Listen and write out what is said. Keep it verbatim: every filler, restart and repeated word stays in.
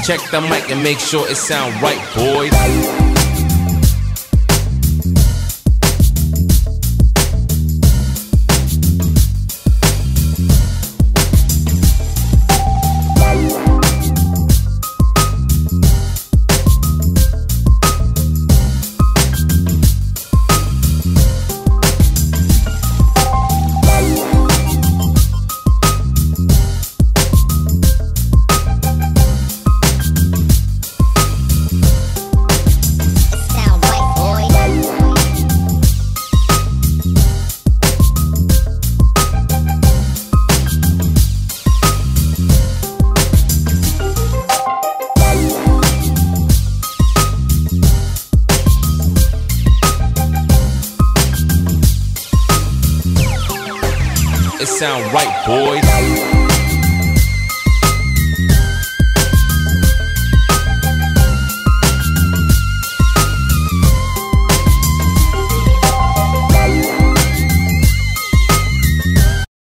Check the mic and make sure it sound right, boys. It sound right, boys.